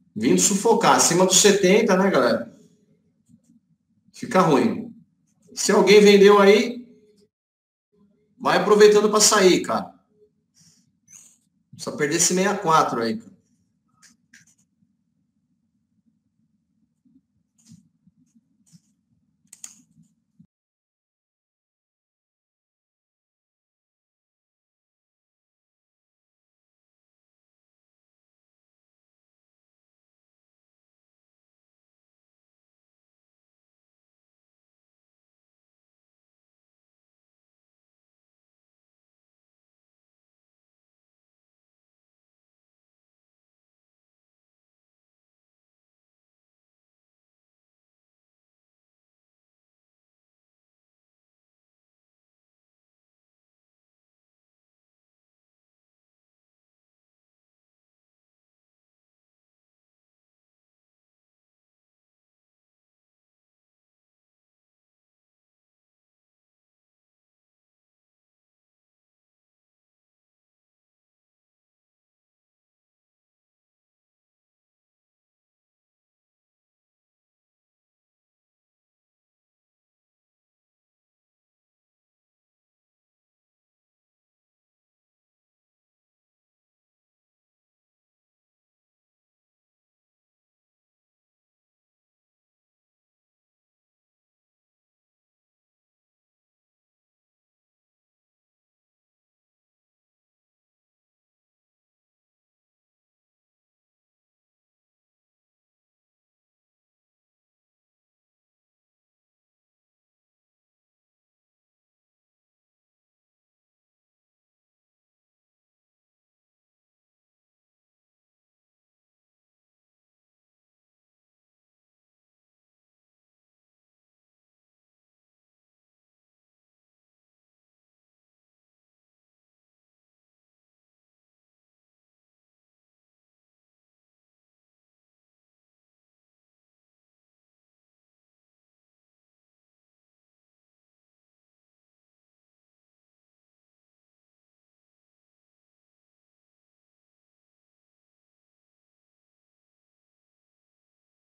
Vindo sufocar. Acima dos 70, né, galera? Fica ruim. Se alguém vendeu aí, vai aproveitando para sair, cara. Não precisa perder esse 64 aí, cara.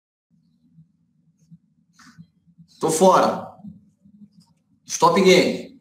Tô fora. Stop game.